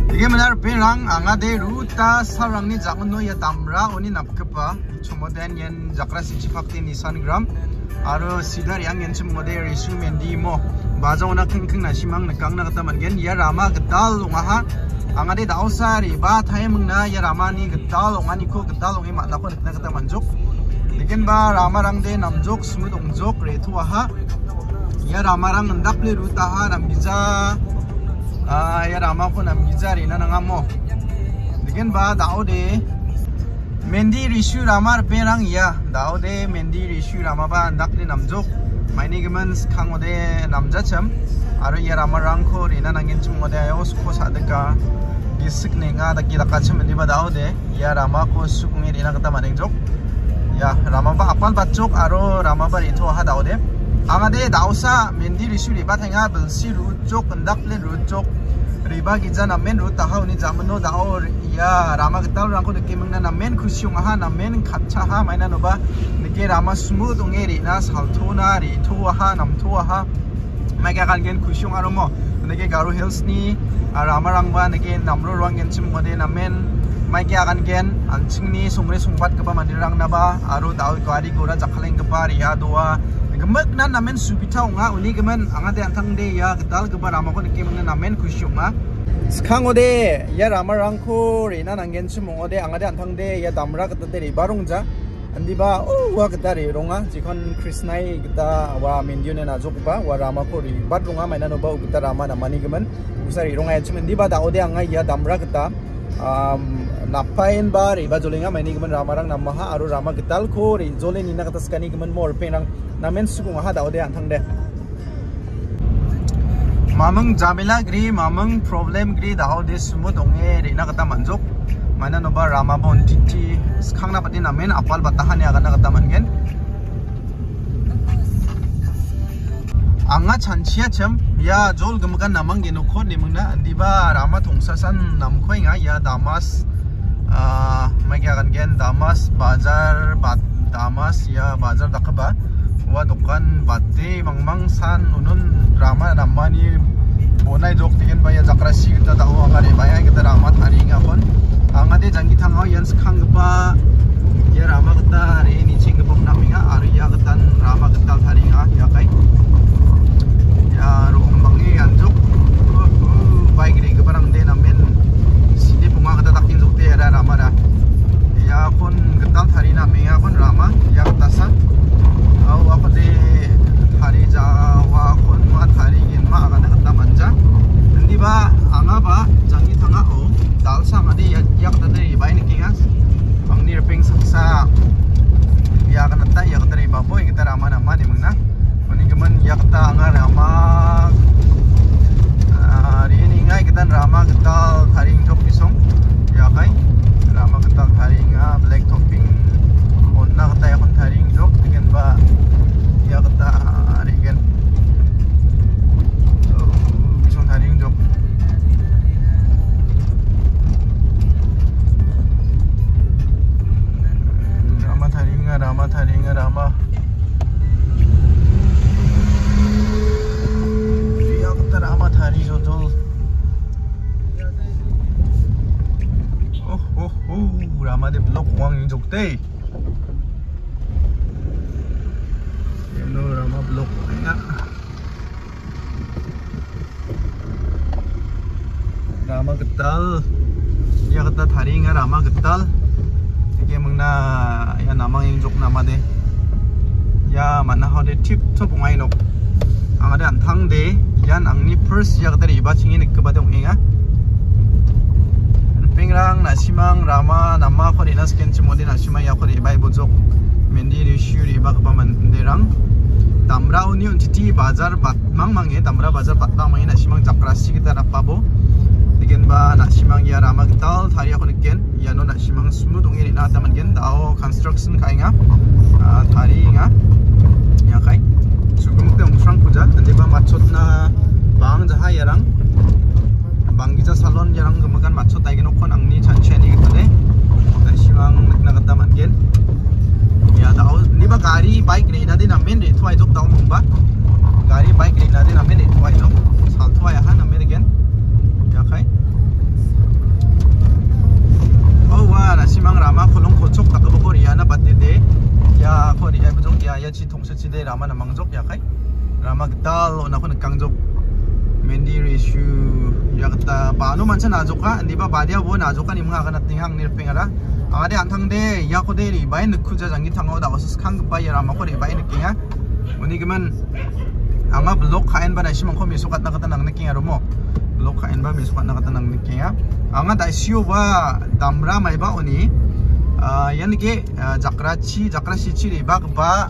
이게 menar perang angade ruta sarangni jangono ya damra oni napkepa chomoden yen jakra sichipakti nisan gram aro sidar yang yen chmode resu mendi mo bazona khengkheng na simang nakang na kata mangen ya rama gedal ungaha angade dausari ba thaimungna ya ramani gedal ungani ko gedal ungi makna ko nakna kata manjuk diken ba ramarang de namjok smut ongjok retuaha ya ramarang ndakle rutaha namgiza ya rama ko namgiza rina nangamo diken ba daude mendi rishu ramar perang ya daude mendi rishu rama ba ndakle namjok maini gemen khangode namjacham aro ya ramarang ko rina nangin chumode ayo suko sadeka gisik nenga da kidakacham mendi ba daude ya rama ko sukungi rina kata manengjok ya rama ba apal bachok aro rama ba rito ha daude angade dausa mendi rishu riba thenga belsi rujok ndakle rujok riba giza namen ru taha uni jamno dao ya rama getal rangko deke mengna namen khusyung ha namen khatcha ha maina noba deke rama smooth unge ri na salthona ri thoa ha namthoa ha maga kan gen khusyung aromo deke garu hills ni rama rangba deke namro ranggen chim mode namen maga kan gen anchingni songre songpat keba mandirang naba aro dao gari gora jakhaleng keba ria doa gemek nan namen subita unga uni gemen angade antang de ya gedal geba rama ko deke mengna namen khusyunga skangode ya ramarang ko rina nangen chumongode angade antang de ya damra gata de ribarongja andiba wa gata re ronga jikon krisnai gata wa mendione na jokba wa rama ko ribar ronga maina no ba gata rama namani gemen usari ronga ya chumendiba daode anga ya damra gata napain ba riba jolenga maini gemen ramarang namaha aro rama getal ko ri jolen ina gata skani gemen mor penang namen sugung ha daode antang de mamang jamila gri mamang problem gri daode sumu donge rina kata manjok mana noba rama bon titi skangna pati namen apal batahan ya kana kata mangen anga chanchia chem ya jol gumkan namang genokho nimungna diba rama thongsasan namkhoi nga ya damas magya kan gen damas bazar damas ya bazar dakaba wa dokan bate mangmang san unun rama namani bonai jok tigen baya jakrasi kita tahu angare baya kita rama tharing apon angade jangi thangau yan khang ba ya rama kita re ni ching bom naminga arya ketan rama ketal tharinga ya kai ya rong bangi anjuk baik ri kebarang de namen sini bunga kata takin jok te ada rama da ya pun ketal tharina menga pun rama ya ketasan au apa de hari jawa kon ma hari in ma kana kata manja ndi ba anga ba jangi thanga o dal sang adi yak ta de bai ni kinga ang ni ping saksa ya kana ta ya kata ba boy kita rama nama ni mengna oni kemen ya kata anga rama ri ni ngai kita rama ketal tharing jok pisong ya kai rama ketal tharing black topping onna kata ya kon tharing jok diken ba ya kata arigen bisong tharing jok rama ya kata rama thari jotol rama de blok wang jok te rama blok ya rama getal ya kata tharinga rama getal 이게 mengna ya namang yang jok nama de ya mana hode tip top ngai nok angade antang de yan angni first ya kata iba chingi nik kebade ongenga pengrang nasimang rama nama ko dina sken chimode nasimang ya ko iba ibojok mendi rishu iba kepaman derang damra uni untiti bazar bat mangmange damra bazar batang mangi nasimang jakrasi kita rapabo digen ba nasimang ya rama getal thari aku niken ya no nasimang smooth ongeri na taman gen dao construction kainga thari nga ya kai sugum te ongfrang puja deba machot na bang jaha yarang banggiza salon yarang gemegan machot taigi nokon angni chancheni gitade nasimang nakna taman gen ya dao niba gari bike reina de namen re thwai jok dao mongba gari bike reina de namen re thwai jok sal thwai ha namen gen ya kai ko ri ai bujok ya chi thongse chi de rama namang jok ya kai rama gdal ona ko nakang jok mendi issue ya kata banu mancha na joka ndi ba badia bo na joka ni mga kana tinghang nir pengara ade anthang de ya ko de ri bai nkhuja jangi thango da wasus khang ba ya rama ko ri bai nkinga uni giman anga blok khain ba na simang ko misukat na kata nang nkinga romo blok khain ba misukat na kata nang nkinga anga da sio ba damra mai ba uni yan ge jakrachi chi ri ba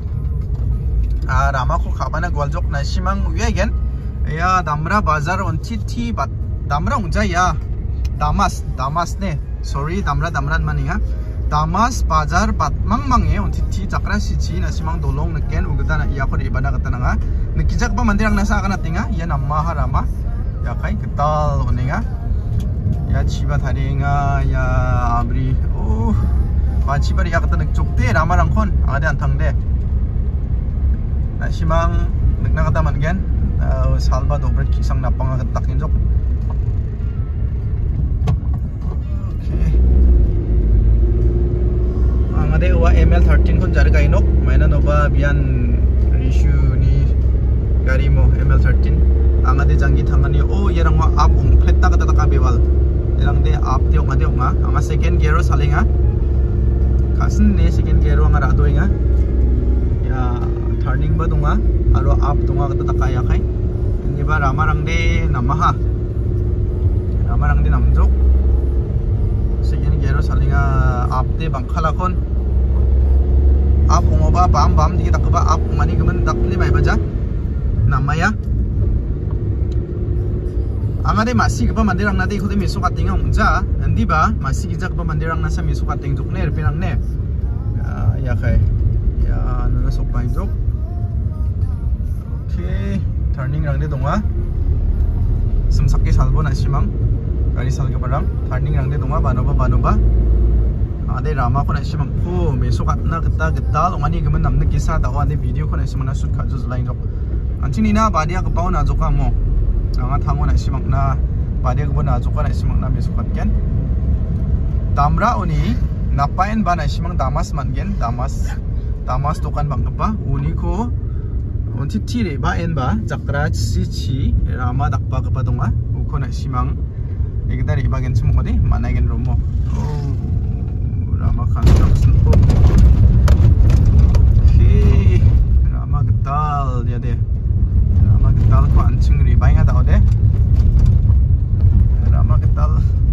rama ko khabana gwaljok na simang wegen ya damra bazar on titi bat damra ungja ya damas ne sorry damran maninga damas bazar bat mangmange on titi jakrachi chi na simang dolong neken ugdana ya ko ibana katananga nikijak ba mandirang nasa kana tinga ya namma harama ya kai ketal oninga ya chiba tharinga ya abri ba chibari ya kata nikjokte ramarang kon ade antangde na simang nikna kata mangen salba dobret kisang napang agak injok okay angade wa ML13 kon jar gainok maina noba bian issue ni gari mo ML13 angade jangi thangani yerang wa up fletta kata ka bewal erang de up de nga anga second gear salinga kasin ne second gear nga radoinga ya turning ba dunga aro up dunga kata kaya kai ini ba ramarang de namaha ramarang de namjok second gear salinga up de bangkhala kon up ongoba bam di takba up mani gemen dakli mai baja namaya angade masih kepa mandirang nade ikut misu katinga ungja andi ba masih kijak kepa mandirang nasa misu kating jok ne repinang ne ya kai ya nuna sok pain jok okay turning rang de donga semsakki salbo na simang gari salga barang turning rang de donga banoba ade rama ko na simang ko misu katna geta ongani gemen namne kisa dawa ade video ko na simang na shoot kaju lain jok anchini na badia kepa na joka mo anga thango na simang na badia kepa na joka na simang na misu katken damra oni napain ba na simang damas mangen damas tokan bang kepa uni ko onti tire ba en ba jakra chi rama dakpa kepa donga uko na simang igdari bagen chimo de managen romo rama kan raksen ko okay rama getal dia de rama getal ko anching ri bainga da ode rama getal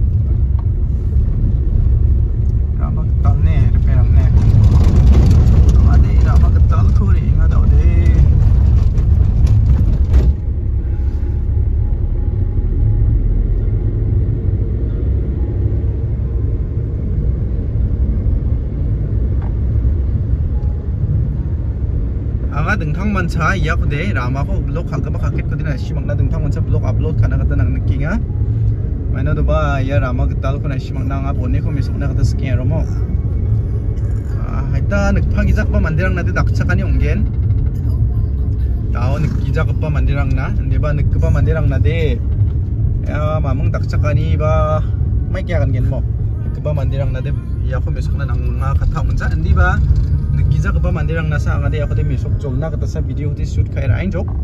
ne reperang ne ade rama getal ko ri inga da ode dengthang mancha ya ko de rama ko blog khagba khaket ko dina simang na dengthang mancha blog upload khana kata nang nikinga maina do ba ya rama gital ko na simang na nga bone ko misok na kata skin romo haita nikphagi jak ba mandirang na de dakchakani onggen tao nikijak pa mandirang na ndi ba nikba mandirang na de ya mamung dakchakani ba mai kya kan gen mo nikba mandirang na de ya ko misok na nang nga kata unja ndi ba giza kepa mandirang nasa angade aku de misok jolna kata sa video di shoot kaira ain jok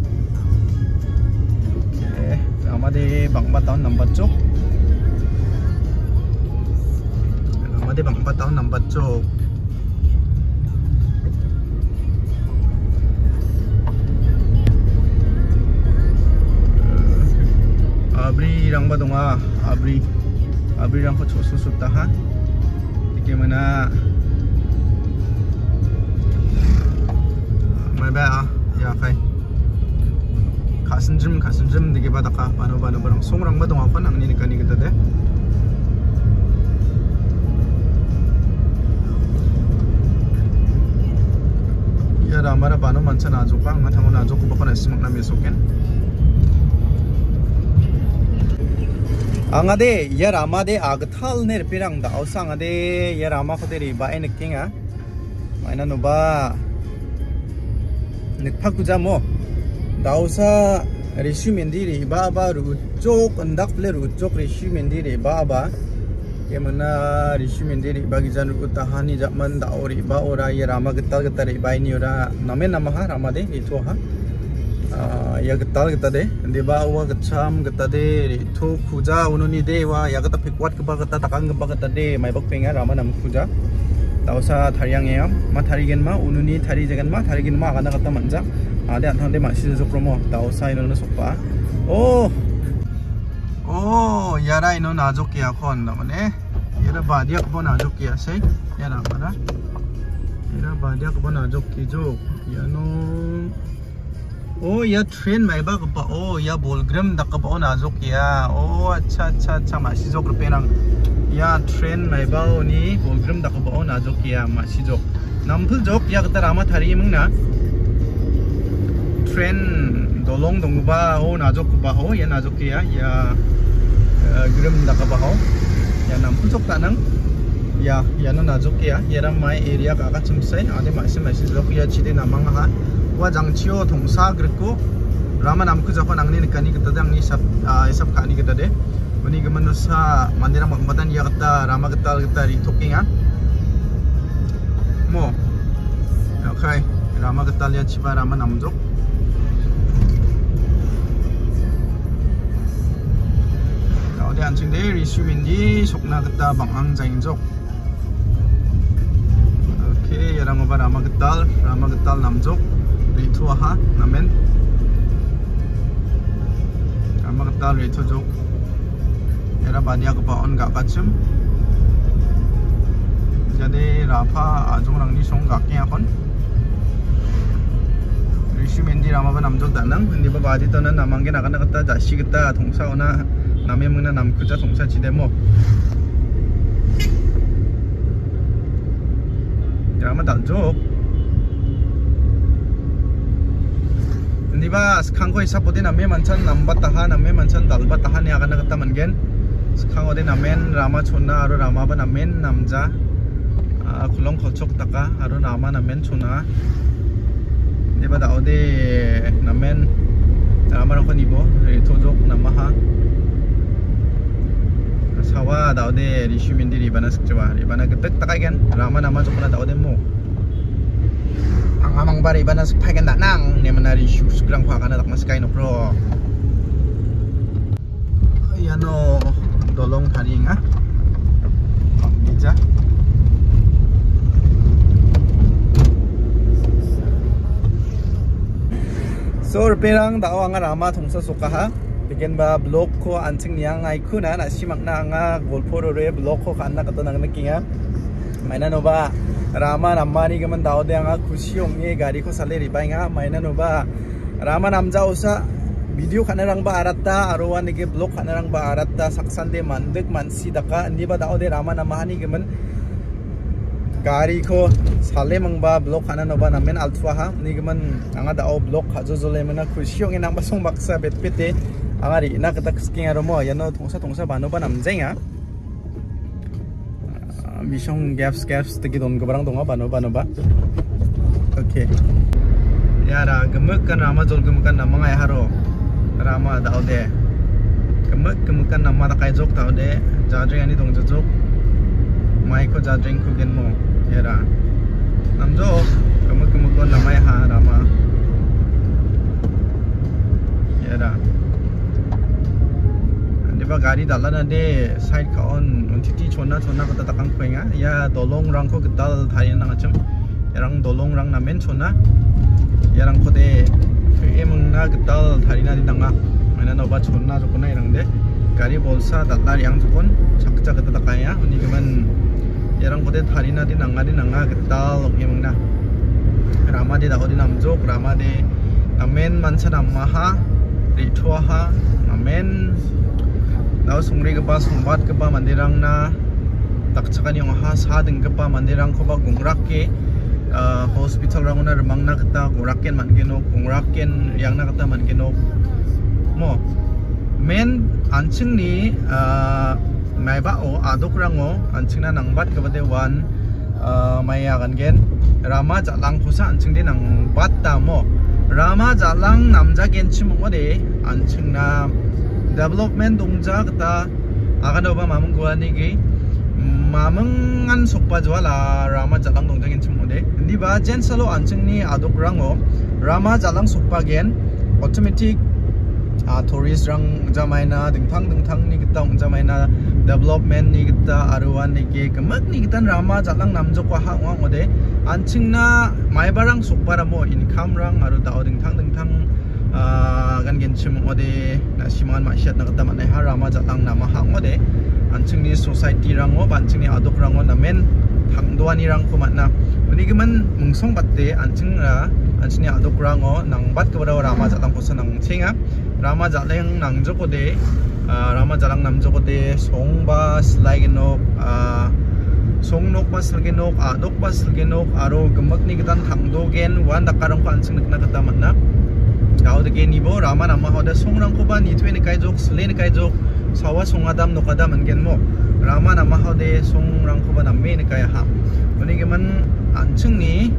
okay amade bangba tahun number jok amade bangba tahun number jok abri rang ba donga abri rang ko chosu tahan dikemana ya kai kasen jem dige badaka bano barang songrang badong apa nang ni nikani kita deh ya ramara bano mancha na joka nga thango na joko bakona simak na mesoken angade ya ramade agthal ner pirang da ausangade ya rama khoteri ba enekinga maina no ba nikpakuja mo dausa resume ndiri baba rucok ndak ple rucok resume ndiri baba Kemana risumendi riba gijan utahani zaman da ori ba ora ya rama getal getal riba ini ora namen nama ha rama de itu ha ya getal getal de di ba wa gecam getal de itu kuja ununi de wa ya getal pikuat ke ba getal takang ke ba getal de mai bak penga rama nam kuja tausa tharyang ya ma tharigen ma ununi thari jagan ma tharigen ma agana getal manja ade anthang de ma si jo promo tausa ino sokpa Oh, yara ino najok ya kon namane. Yara badia ko najok ya say. Yara mana? Yara badia ko najok ki jo. Yano. Oh, ya train mai ba ko pa. Oh, ya bolgram dak ko najok ya. Oh, acha masi jok rupenang. Ya train mai ba ni bolgram dak ko najok ya masi jok. Nampul jok ya kata rama thari mungna. Train dolong dongba oh najok ba oh ya najok ya ya grim dakabaho ya nampun sok tanang ya no najok ya ram mai area ka ka chimsai ade masi jok ya chide namang ha wa jangchio thongsa greko rama namku japa nangni nikani kita dang ni sab kani kita de mani gamanusa mandira magmadan ya kata rama getal ri tokinga mo okay rama getal ya chiba rama namjok anjing deh risumendi sokna kita bangang jainjok. Oke, ya rama getal namjok ritu aha namen rama getal ritu jok. Era badia kebaon gak kacem. Jadi rafa ajong rangni song gaknya kon. risumendi rama namjok danang. Hindi ba badi to na namanggen akan kita jasi kita thongsa ona. 남의 문화 남구자 동사 지대모 야마 달족 니바 스칸고 이사보데 남의 만찬 남바타하 남의 만찬 달바타하니 아가나 갔다 만겐 스칸고데 남엔 라마 촌나 아로 라마바 남엔 남자 굴렁 거촉 다가 아로 라마 남엔 촌나 니바 다오데 남엔 라마랑 거니보 토족 남마하 sawa daude risumendi ribana sekcewa ribana getek takagen rama nama jokna daude mo amang bari ribana sekpagen nang ne mana risu segrang phagana tak maskai no pro yano dolong haringa bija so perang daw ang rama thongsa sokaha bikin ba blok ko anjing niang ai kuna na simak na nga golporo re blok ko kanna kato nang nakinga maina no ba rama namani gaman daw de nga kusiong e gari ko sale ribai nga maina no ba rama namja usa video kanarang ba aratta arowan ge blok kanarang ba aratta saksan de mandek mansi daka ndi ba daw de rama namani gaman gari ko sale mangba blok kana no ba namen altwa ha ni gaman anga daw blok khajo jole mena kusiong e nang basong baksa betpete angari na kata sking aromo yano tongsa bano ba namjenga misong gaps tegi don gobarang donga bano ba okay yara gemek kan rama jol gemekan namangai haro rama daude gemekan nama takai jok daude jadring ani dong jok mai ko jadring ku genmo yara namjo gemekon namai ha rama yara Diba gari dalan ade side kaon untiti chonna kota takang penga ya dolong rang ko gedal thayin nang achum yarang dolong rang namen chonna yarang kode emang na gedal tharina di nanga mana no ba chonna jokona yarang de gari bolsa dalar yang jokon chakcha kota takaya uni geman yarang kode tharina di nanga gedal emang na rama de dahodi namjok rama de namen mansa namaha rituaha namen Daw sungri kepa sungbat kepa mandirang na takcakan yung ha sadeng kepa mandirang ko ba gungrakke hospital rang na remang na kata gurakken mangenok gurakken yang na kata mangenok mo men anching ni mai ba o adok rango anching na nangbat kepa de wan mai akan gen rama jalang pusa anching de nang bat ta mo rama jalang namja genchi mo de anching na development dongja kata akan doba mamung gua niki mamangan sokpa juala rama jalang dongjangin chimode ndi ba jensalo anchingni adokrango rama jalang sokpa gen automatic tourist rang jamaina dingthang ni kita jamaina development ni kita aruan ni ke kemak ni kita rama jalang namjoko hangwang ode anchingna maibarang sokpara mo income rang aru dao dingthang gan genchim ode na siman masyat na kita manai rama jalang nama hang ode anchingni society rango banchingni adok rango namen thangdoani rang kumatna unigiman mungsong batte anchingni adok rango nangbat kebara rama jalang posa nang chenga rama jalang nang jokode rama jalang nam jokode songba slaigenok songnok ba slgenok adok ba slgenok aro gemakni gidan thangdogen wan dakarang ko anching nakna kata matna daud ge nibo rama nama hoda songrang ko ba nitwe ni kai jok slen kai jok sawa songadam nokadam angen mo rama nama hode songrang ko ba namme ni kai ha oni geman anchingni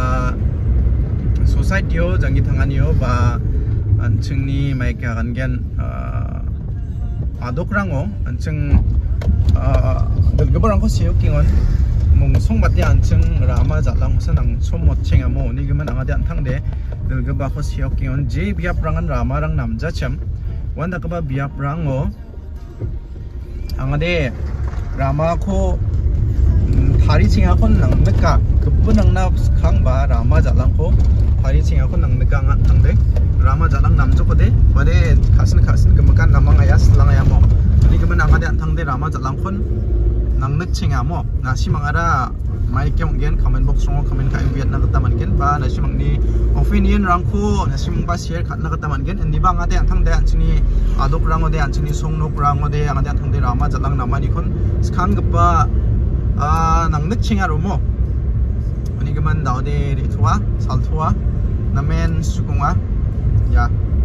society yo jangi thanganio ba anchingni maika gangen adokrango anching delgebarang ko seokingon mung songbati anching rama jalang sanang somot chengamo ni geman angade anthangde delgeba ko seokingon je biap rangan rama rang namja chem wanda kaba biap rango angade rama ko thari chinga kon nang neka kepunang na khang ba rama jalang ko thari chinga kon nang neka nga thangde rama jalang namjo ko de bade khasin kemakan namang ayas langaya mo ni geman angade anthangde rama jalang kon nang nek chinga mo na simangara mai kyong gen comment box rongo comment ka viet na kata mangen ba na simang ni opinion rangko na simang ba share khat na kata mangen endi ba ngade anthang de anchini adok rango de anchini songnok rango de angade anthang de rama jalang namani kon skang gpa nang nek chinga ro mo ani geman daude ri thua sal thua namen sukunga ya